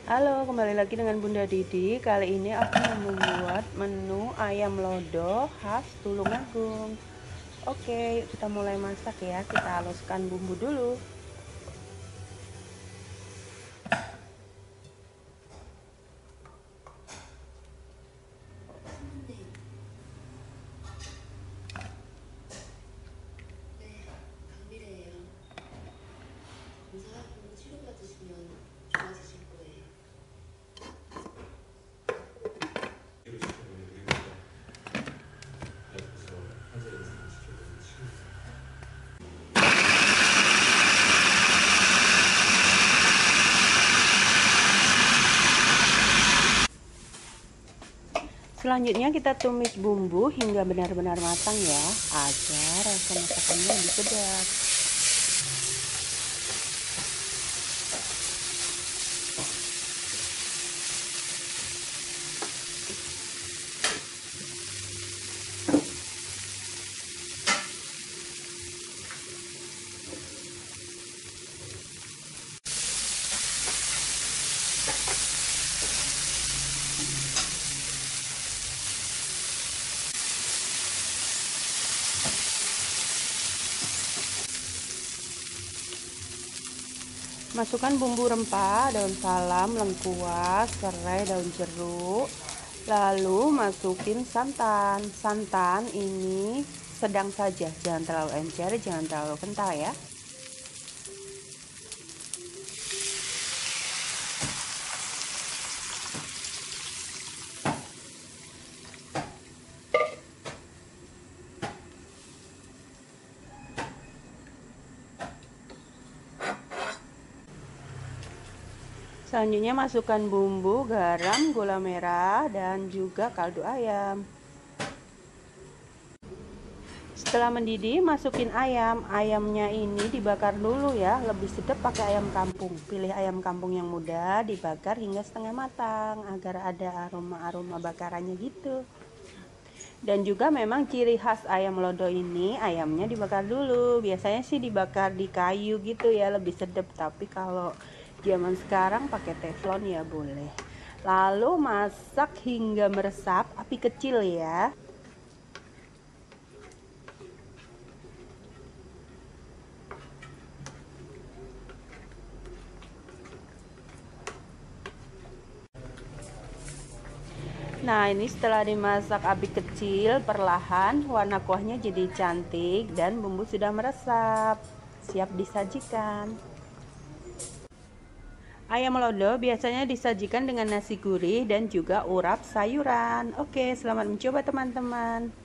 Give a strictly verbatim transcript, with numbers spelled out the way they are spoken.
Halo, kembali lagi dengan Bunda Didi. Kali ini aku mau membuat menu ayam lodo khas Tulungagung. Oke, yuk kita mulai masak ya. Kita haluskan bumbu dulu. 네, 강미래예요. 검사하고 치료받으시면 좋아지실 거예요. Selanjutnya kita tumis bumbu hingga benar-benar matang ya, agar rasa masakannya lebih sedap. Masukkan bumbu rempah, daun salam, lengkuas, serai, daun jeruk. Lalu masukin santan. Santan ini sedang saja, jangan terlalu encer, jangan terlalu kental ya. Selanjutnya masukkan bumbu, garam, gula merah, dan juga kaldu ayam. Setelah mendidih, masukin ayam. Ayamnya ini dibakar dulu ya, lebih sedap pakai ayam kampung. Pilih ayam kampung yang muda, dibakar hingga setengah matang agar ada aroma-aroma bakarannya gitu. Dan juga memang ciri khas ayam lodo ini, ayamnya dibakar dulu. Biasanya sih dibakar di kayu gitu ya, lebih sedap. Tapi kalau zaman sekarang pakai teflon ya boleh. Lalu masak hingga meresap, api kecil ya. Nah, ini setelah dimasak api kecil, perlahan warna kuahnya jadi cantik dan bumbu sudah meresap. Siap disajikan. Ayam lodo biasanya disajikan dengan nasi gurih dan juga urap sayuran. Oke, selamat mencoba teman-teman.